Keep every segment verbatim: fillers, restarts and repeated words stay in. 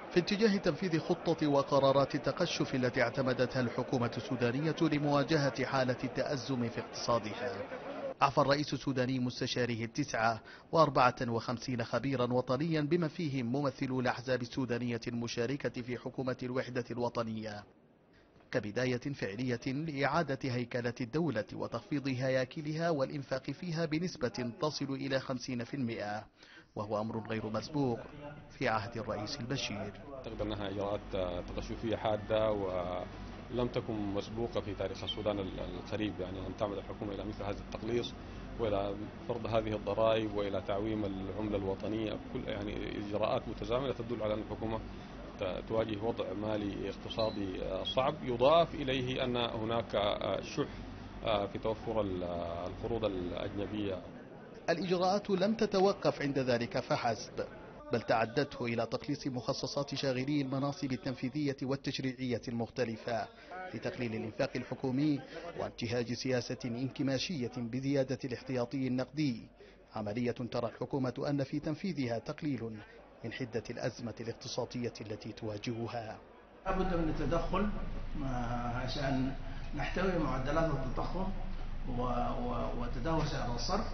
في اتجاه تنفيذ خطة وقرارات التقشف التي اعتمدتها الحكومة السودانية لمواجهة حالة التأزم في اقتصادها. أعفى الرئيس السوداني مستشاريه التسعة وأربعة وخمسين خبيرا وطنيا بما فيهم ممثلو الأحزاب السودانية المشاركة في حكومة الوحدة الوطنية كبداية فعلية لإعادة هيكلة الدولة وتخفيض هياكلها والإنفاق فيها بنسبة تصل إلى خمسين بالمئة، وهو أمر غير مسبوق في عهد الرئيس البشير. أعتقد أنها إجراءات تقشفية حادة ولم تكن مسبوقة في تاريخ السودان القريب، يعني أن تعمد الحكومة إلى مثل هذا التقليص وإلى فرض هذه الضرائب وإلى تعويم العملة الوطنية، كل يعني إجراءات متزامنة تدل على أن الحكومة تواجه وضع مالي اقتصادي صعب، يضاف إليه أن هناك شح في توفر القروض الأجنبية. الإجراءات لم تتوقف عند ذلك فحسب، بل تعدته إلى تقليص مخصصات شاغلي المناصب التنفيذية والتشريعية المختلفة لتقليل الإنفاق الحكومي وانتهاج سياسة انكماشية بزيادة الاحتياطي النقدي، عملية ترى الحكومة أن في تنفيذها تقليل من حدة الأزمة الاقتصادية التي تواجهها. لابد من التدخل عشان نحتوي معدلات التضخم وتدهور سعر الصرف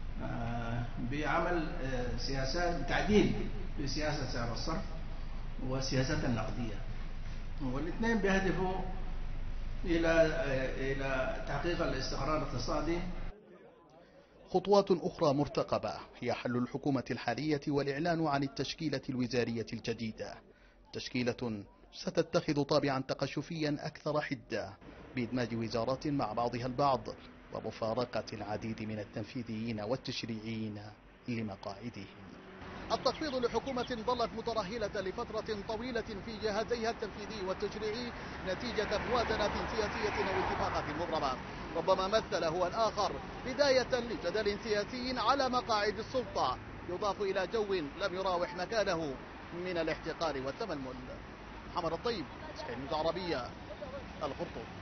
بعمل سياسات تعديل في سياسة سعر الصرف والسياسات النقدية، والاثنين بيهدفوا إلى إلى تحقيق الاستقرار الاقتصادي. خطوات أخرى مرتقبة هي حل الحكومة الحالية والإعلان عن التشكيلة الوزارية الجديدة، تشكيلة ستتخذ طابعا تقشفيا أكثر حدة بإدماج وزارات مع بعضها البعض ومفارقة العديد من التنفيذيين والتشريعيين لمقاعدهم. التخفيض لحكومة ظلت مترهلة لفترة طويلة في جهازيها التنفيذي والتشريعي نتيجة موازنات سياسية أو اتفاقات مبرمة، ربما مثل هو الآخر بداية لجدل سياسي على مقاعد السلطة يضاف إلى جو لم يراوح مكانه من الاحتقار والتململ. محمد الطيب، سكاي نيوز عربية، الخرطوم.